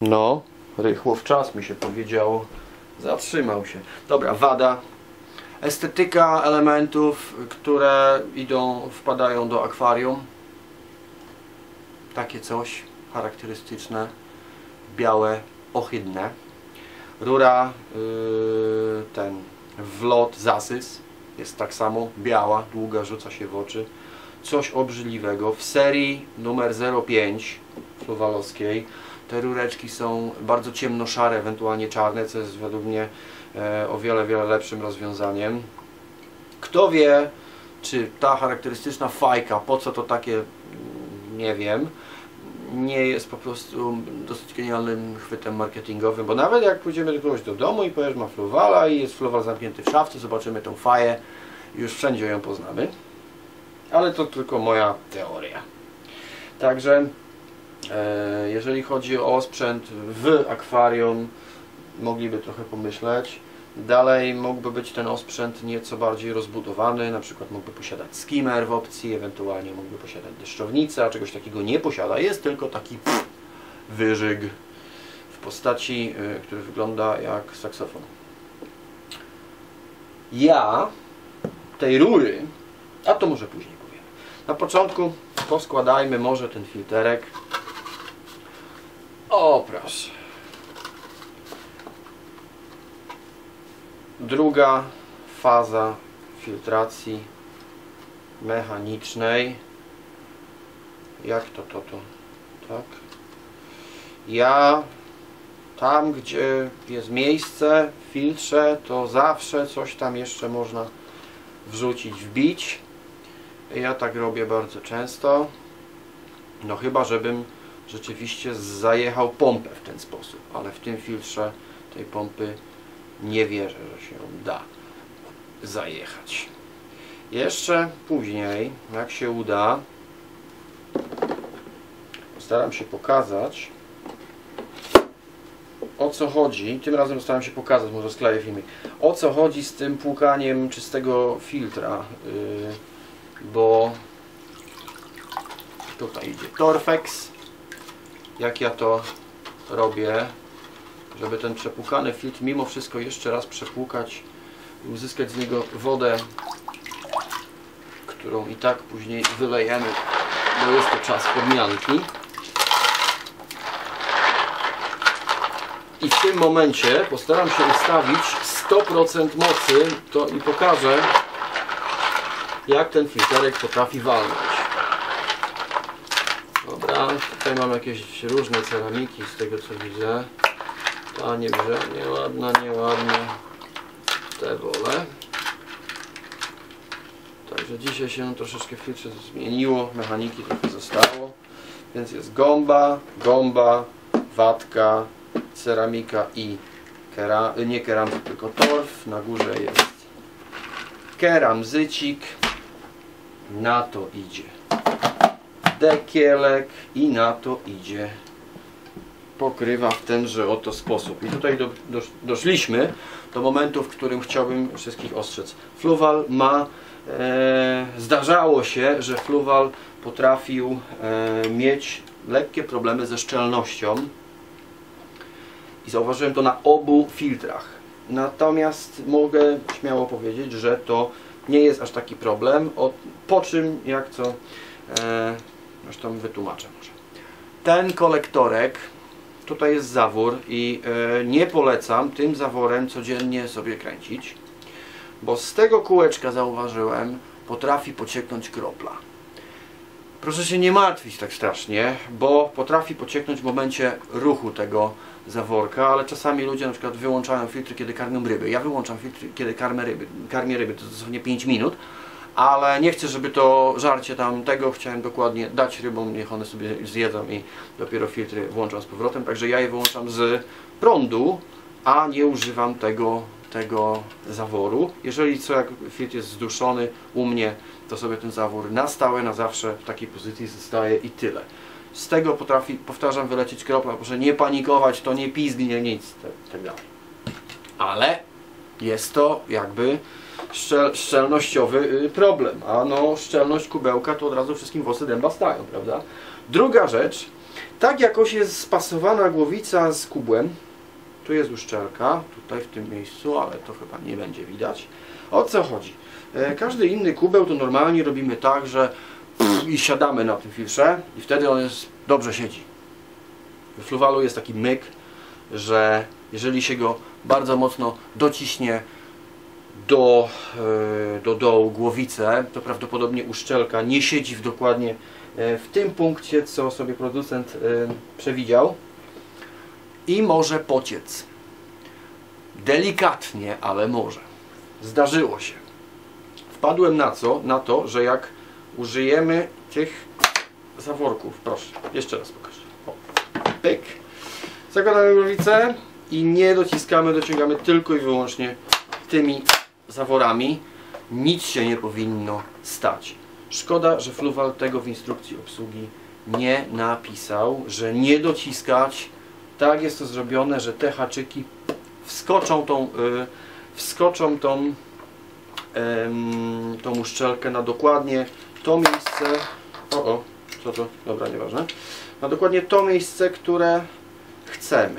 No, rychło w czas mi się powiedziało. Zatrzymał się. Dobra, wada. Estetyka elementów, które wpadają do akwarium. Takie coś charakterystyczne. Białe, ohydne. Rura, ten wlot, zasys. Jest tak samo biała, długa, rzuca się w oczy. Coś obrzydliwego. W serii numer 05 fluwalowskiej te rureczki są bardzo ciemnoszare, ewentualnie czarne, co jest według mnie o wiele, wiele lepszym rozwiązaniem. Kto wie, czy ta charakterystyczna fajka, po co to takie, nie wiem, nie jest po prostu dosyć genialnym chwytem marketingowym, bo nawet jak pójdziemy do kogoś do domu i powiesz, ma fluwala i jest fluwal zamknięty w szafce, zobaczymy tą faję, już wszędzie ją poznamy. Ale to tylko moja teoria. Także jeżeli chodzi o sprzęt w akwarium, mogliby trochę pomyśleć. Dalej mógłby być ten osprzęt nieco bardziej rozbudowany, na przykład mógłby posiadać skimmer w opcji, ewentualnie mógłby posiadać deszczownicę, a czegoś takiego nie posiada. Jest tylko taki wyżyg w postaci, który wygląda jak saksofon. Ja tej rury, a to może później powiem. Na początku poskładajmy może ten filterek. O, proszę. Druga faza filtracji mechanicznej. Jak to? Tak. Ja tam, gdzie jest miejsce w filtrze, to zawsze coś tam jeszcze można wrzucić, wbić. Ja tak robię bardzo często. No chyba, żebym rzeczywiście zajechał pompę w ten sposób, ale w tym filtrze tej pompy nie wierzę, że się da zajechać. Jeszcze później, jak się uda, postaram się pokazać, o co chodzi. Tym razem postaram się pokazać, może skleję filmik, o co chodzi z tym płukaniem czystego filtra, bo tutaj idzie Torfex. Jak ja to robię, żeby ten przepłukany filtr mimo wszystko jeszcze raz przepłukać i uzyskać z niego wodę, którą i tak później wylejemy, bo jest to czas podmianki. I w tym momencie postaram się ustawić 100% mocy i pokażę, jak ten filterek potrafi walnąć. Dobra, tutaj mam jakieś różne ceramiki z tego co widzę. Ta nieładna, te wolę. Także dzisiaj się troszeczkę w filtrze zmieniło, mechaniki trochę zostało. Więc jest gąba, watka, ceramika i nie keramzyk, tylko torf. Na górze jest keramzycik. Na to idzie dekielek i na to idzie pokrywa w tenże oto sposób. I tutaj doszliśmy do momentu, w którym chciałbym wszystkich ostrzec. Fluwal ma, zdarzało się, że fluwal potrafił mieć lekkie problemy ze szczelnością i zauważyłem to na obu filtrach. Natomiast mogę śmiało powiedzieć, że to nie jest aż taki problem, po czym jak co zresztą wytłumaczę może. Ten kolektorek, tutaj jest zawór i nie polecam tym zaworem codziennie sobie kręcić, bo z tego kółeczka zauważyłem, potrafi pocieknąć kropla. Proszę się nie martwić tak strasznie, bo potrafi pocieknąć w momencie ruchu tego zaworka, ale czasami ludzie na przykład wyłączają filtry, kiedy karmią ryby. Ja wyłączam filtry, kiedy karmię ryby, to dosłownie 5 minut, ale nie chcę, żeby to żarcie tamtego, chciałem dokładnie dać rybom, niech one sobie zjedzą i dopiero filtry włączam z powrotem, także ja je wyłączam z prądu, a nie używam tego zaworu. Jeżeli co, jak filtr jest zduszony u mnie, to sobie ten zawór na stałe, na zawsze w takiej pozycji zostaje i tyle. Z tego potrafi, powtarzam, wylecieć kropla, proszę nie panikować, to nie pizgnie, nic, tak dalej. Ale jest to jakby szczelnościowy problem, a no szczelność kubełka to od razu wszystkim włosy dęba stają, prawda? Druga rzecz, Tak jakoś jest spasowana głowica z kubłem. Tu jest uszczelka, tutaj w tym miejscu, ale to chyba nie będzie widać. O co chodzi? Każdy inny kubeł to normalnie robimy tak, że i siadamy na tym filtrze i wtedy on dobrze siedzi. W Fluvalu jest taki myk, że jeżeli się go bardzo mocno dociśnie do dołu głowicę, to prawdopodobnie uszczelka nie siedzi dokładnie w tym punkcie, co sobie producent przewidział i może pociec. Delikatnie, ale może. Zdarzyło się. Wpadłem na to, że jak użyjemy tych zaworków, proszę, jeszcze raz pokażę. O, pyk. Zakładamy głowicę i nie dociskamy, dociągamy tylko i wyłącznie tymi zaworami. Nic się nie powinno stać. Szkoda, że Fluval tego w instrukcji obsługi nie napisał, że nie dociskać. Tak jest to zrobione, że te haczyki wskoczą tą uszczelkę na dokładnie to miejsce. Co to? Dobra, nieważne. Na dokładnie to miejsce, które chcemy.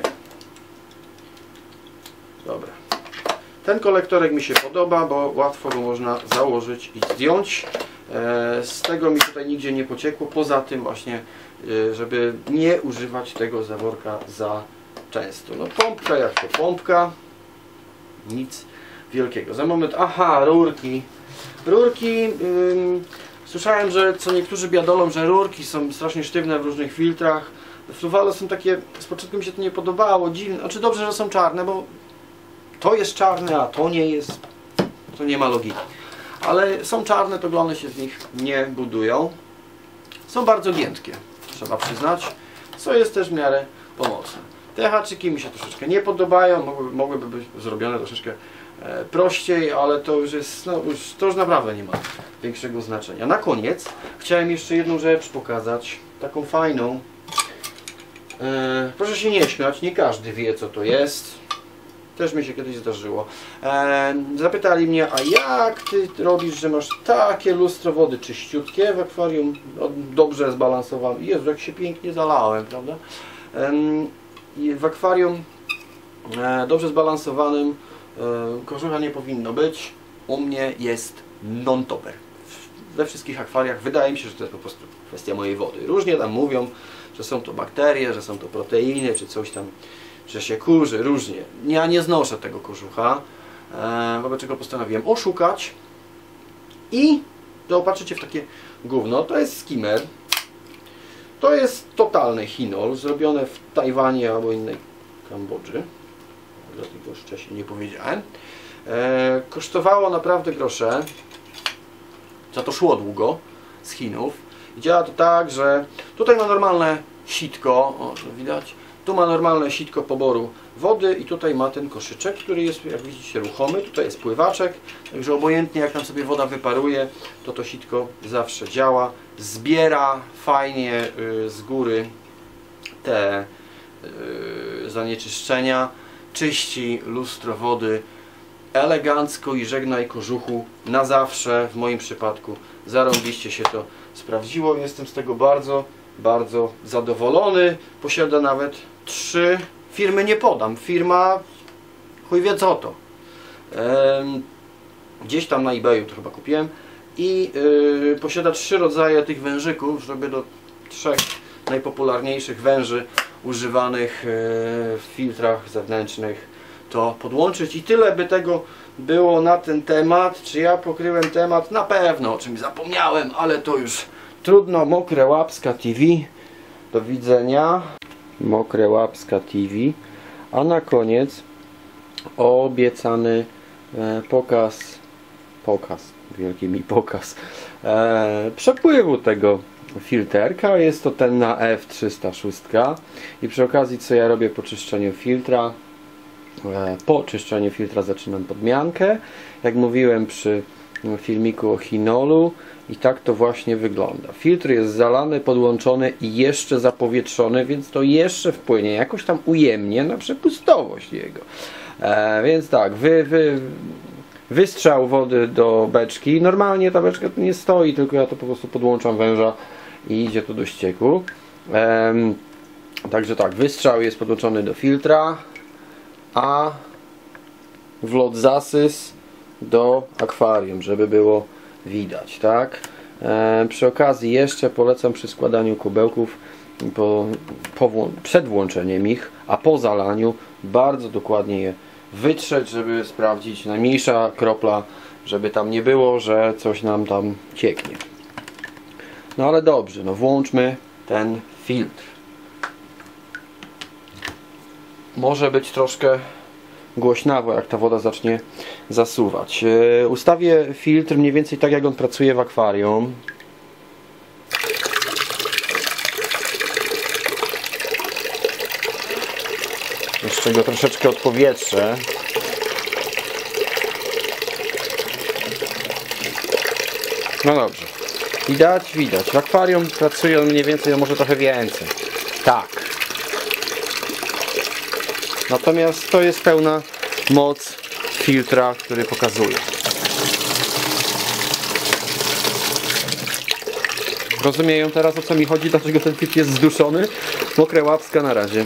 Dobra. Ten kolektorek mi się podoba, bo łatwo go można założyć i zdjąć. Z tego mi tutaj nigdzie nie pociekło. Poza tym właśnie, żeby nie używać tego zaworka za często. No pompka jak to pompka. Nic wielkiego. Za moment, aha, rurki. Rurki, słyszałem, że co niektórzy biadolą, że rurki są strasznie sztywne w różnych filtrach. W Fluvalu są takie, z początku mi się to nie podobało, dziwne. Znaczy dobrze, że są czarne, bo to jest czarne, a to nie jest. To nie ma logiki. Ale są czarne, to glony się z nich nie budują. Są bardzo giętkie, trzeba przyznać, co jest też w miarę pomocne. Te haczyki mi się troszeczkę nie podobają, mogłyby być zrobione troszeczkę prościej, ale to już jest, to już naprawdę nie ma większego znaczenia. Na koniec chciałem jeszcze jedną rzecz pokazać, taką fajną. Proszę się nie śmiać, nie każdy wie, co to jest. Też mi się kiedyś zdarzyło. Zapytali mnie, a jak ty robisz, że masz takie lustro wody czyściutkie w akwarium, dobrze zbalansowane. Jezu, jak się pięknie zalałem, prawda? W akwarium dobrze zbalansowanym kożucha nie powinno być. U mnie jest non-topper. We wszystkich akwariach wydaje mi się, że to jest po prostu kwestia mojej wody. Różnie tam mówią, że są to bakterie, że są to proteiny, czy coś tam, że się kurzy, różnie. Ja nie znoszę tego kożucha, wobec czego postanowiłem oszukać i zaopatrzycie w takie gówno. To jest skimmer. To jest totalny chinol, zrobione w Tajwanie albo innej Kambodży. Dlatego wcześniej nie powiedziałem. Kosztowało naprawdę grosze. Za to szło długo z Chinów. I działa to tak, że tutaj ma normalne sitko, o, widać. Tu ma normalne sitko poboru wody i tutaj ma ten koszyczek, który jest, jak widzicie, ruchomy. Tutaj jest pływaczek, także obojętnie jak tam sobie woda wyparuje, to sitko zawsze działa. Zbiera fajnie z góry te zanieczyszczenia, czyści lustro wody elegancko i żegnaj kożuchu na zawsze. W moim przypadku zarąbiście się to sprawdziło. Jestem z tego bardzo, bardzo zadowolony. Posiada nawet 3 firmy, nie podam. Firma chuj wie co to. Gdzieś tam na eBayu to chyba kupiłem. I posiada 3 rodzaje tych wężyków, żeby do 3 najpopularniejszych węży używanych w filtrach zewnętrznych to podłączyć. I tyle by tego było na ten temat. Czy ja pokryłem temat? Na pewno, o czymś zapomniałem, ale to już trudno. Mokre Łapska TV. Do widzenia. Mokre Łapska TV. A na koniec obiecany pokaz przepływu tego filterka. Jest to ten na F306 i przy okazji co ja robię po czyszczeniu filtra, po czyszczeniu filtra zaczynam podmiankę, jak mówiłem przy filmiku o chinolu, i tak to właśnie wygląda. Filtr jest zalany, podłączony i jeszcze zapowietrzony, więc to jeszcze wpłynie jakoś tam ujemnie na przepustowość jego. Więc tak, wystrzał wody do beczki. Normalnie ta beczka tu nie stoi, tylko ja to po prostu podłączam węża i idzie to do ścieku. Także tak, wystrzał jest podłączony do filtra, a wlot zasys do akwarium, żeby było widać, tak? Przy okazji jeszcze polecam przy składaniu kubełków przed włączeniem ich, a po zalaniu bardzo dokładnie je wytrzeć, żeby sprawdzić najmniejsza kropla, żeby tam nie było, że coś nam tam cieknie. No ale dobrze, no włączmy ten filtr. Może być troszkę głośnawo, jak ta woda zacznie zasuwać. Ustawię filtr mniej więcej tak, jak on pracuje w akwarium. Jeszcze go troszeczkę odpowietrzę. No dobrze. Widać. W akwarium pracuje on mniej więcej, a może trochę więcej. Tak. Natomiast to jest pełna moc filtra, który pokazuje. Rozumieją teraz, o co mi chodzi, dlaczego ten filtr jest zduszony? Mokre łapska na razie.